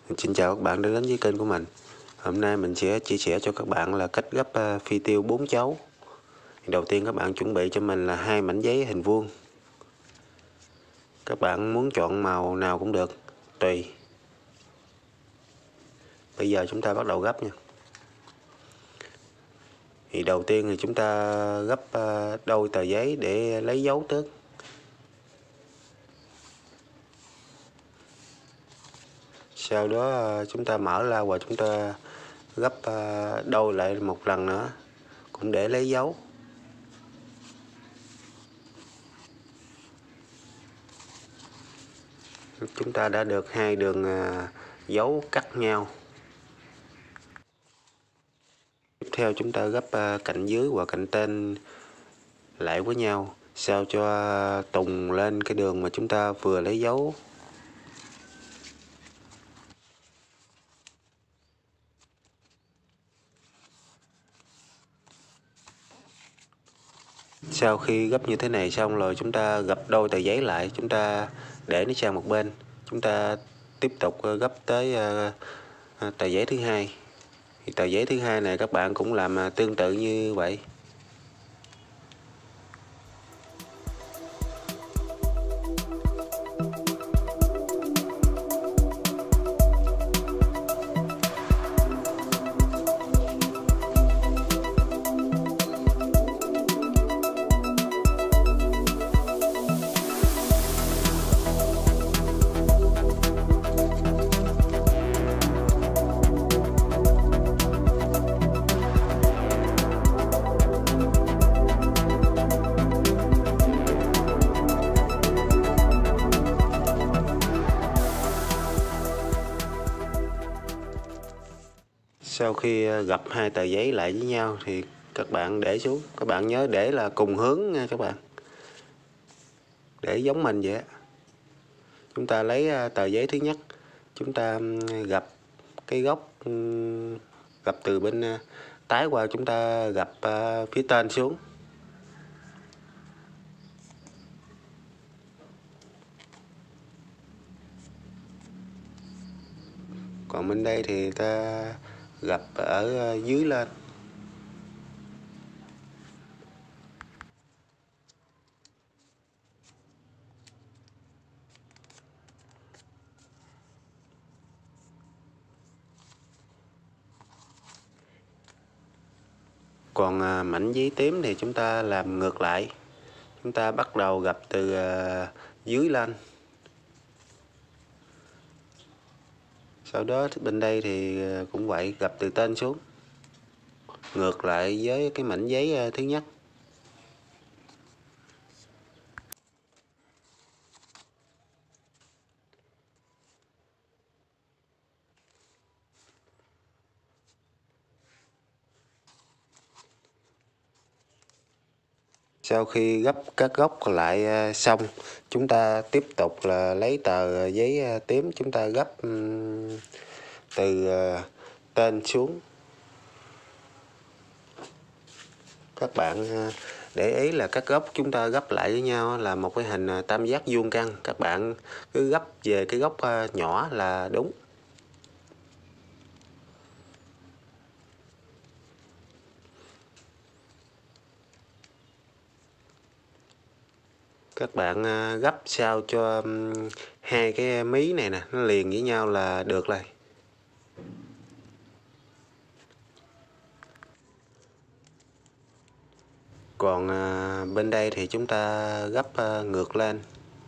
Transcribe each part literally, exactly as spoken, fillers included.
Xin chào các bạn đã đến với kênh của mình. Hôm nay mình sẽ chia sẻ cho các bạn là cách gấp phi tiêu bốn chấu. Đầu tiên các bạn chuẩn bị cho mình là hai mảnh giấy hình vuông. Các bạn muốn chọn màu nào cũng được, tùy. Bây giờ chúng ta bắt đầu gấp nha. Thì đầu tiên thì chúng ta gấp đôi tờ giấy để lấy dấu trước. Sau đó chúng ta mở ra và chúng ta gấp đôi lại một lần nữa, cũng để lấy dấu. Chúng ta đã được hai đường dấu cắt nhau. Tiếp theo chúng ta gấp cạnh dưới và cạnh trên lại với nhau, sao cho tùng lên cái đường mà chúng ta vừa lấy dấu. Sau khi gấp như thế này xong rồi, chúng ta gập đôi tờ giấy lại, chúng ta để nó sang một bên. Chúng ta tiếp tục gấp tới tờ giấy thứ hai. Thì tờ giấy thứ hai này các bạn cũng làm tương tự như vậy. Sau khi gập hai tờ giấy lại với nhau thì các bạn để xuống. Các bạn nhớ để là cùng hướng nha các bạn. Để giống mình vậy á. Chúng ta lấy tờ giấy thứ nhất, chúng ta gập cái góc, gập từ bên trái qua, chúng ta gập phía trên xuống. Còn bên đây thì ta gập ở dưới lên. Còn mảnh giấy tím thì chúng ta làm ngược lại. Chúng ta bắt đầu gập từ dưới lên. Sau đó bên đây thì cũng vậy, gập từ trên xuống. Ngược lại với cái mảnh giấy thứ nhất. Sau khi gấp các góc còn lại xong, chúng ta tiếp tục là lấy tờ giấy tím, chúng ta gấp từ trên xuống. Các bạn để ý là các góc chúng ta gấp lại với nhau là một cái hình tam giác vuông căn. Các bạn cứ gấp về cái góc nhỏ là đúng. Các bạn gấp sao cho hai cái mí này nè nó liền với nhau là được rồi. Còn bên đây thì chúng ta gấp ngược lên.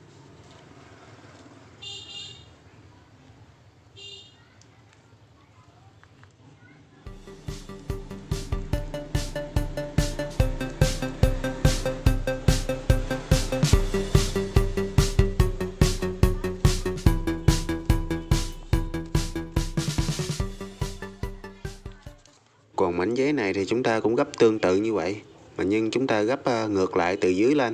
Còn mảnh giấy này thì chúng ta cũng gấp tương tự như vậy, mà nhưng chúng ta gấp ngược lại từ dưới lên.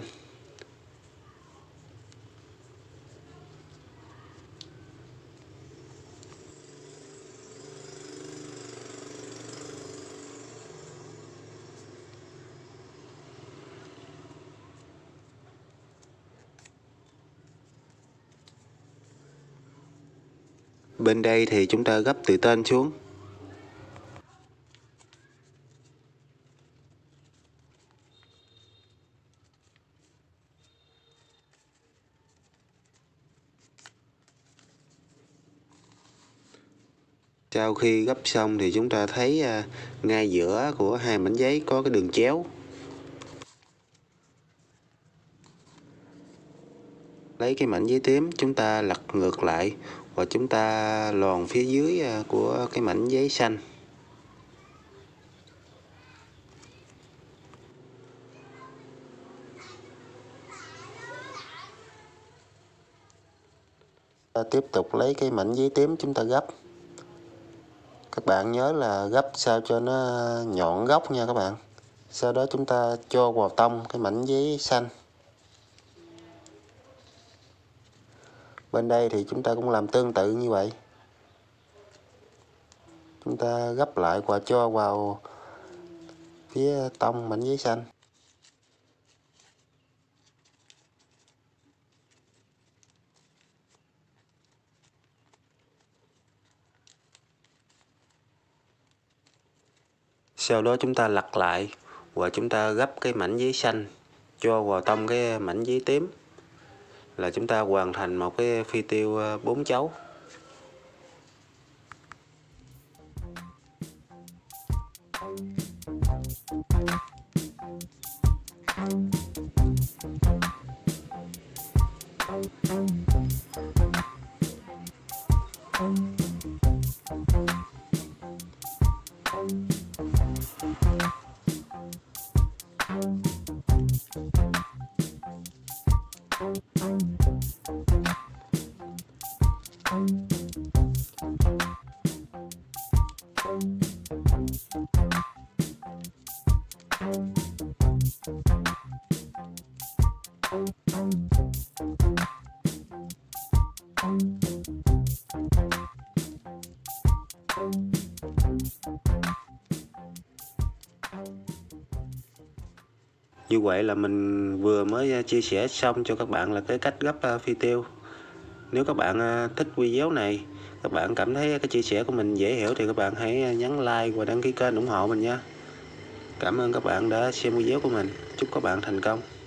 Bên đây thì chúng ta gấp từ tên xuống. Sau khi gấp xong thì chúng ta thấy à, ngay giữa của hai mảnh giấy có cái đường chéo. Lấy cái mảnh giấy tím chúng ta lật ngược lại và chúng ta lòn phía dưới à, của cái mảnh giấy xanh. Ta tiếp tục lấy cái mảnh giấy tím chúng ta gấp. Các bạn nhớ là gấp sao cho nó nhọn góc nha các bạn. Sau đó chúng ta cho vào tông cái mảnh giấy xanh. Bên đây thì chúng ta cũng làm tương tự như vậy. Chúng ta gấp lại và cho vào phía tông mảnh giấy xanh. Sau đó chúng ta lật lại và chúng ta gấp cái mảnh giấy xanh cho vào trong cái mảnh giấy tím, là chúng ta hoàn thành một cái phi tiêu bốn chấu. Như vậy là mình vừa mới chia sẻ xong cho các bạn là cái cách gấp phi tiêu. Nếu các bạn thích video này, các bạn cảm thấy cái chia sẻ của mình dễ hiểu thì các bạn hãy nhấn like và đăng ký kênh ủng hộ mình nha. Cảm ơn các bạn đã xem video của mình. Chúc các bạn thành công.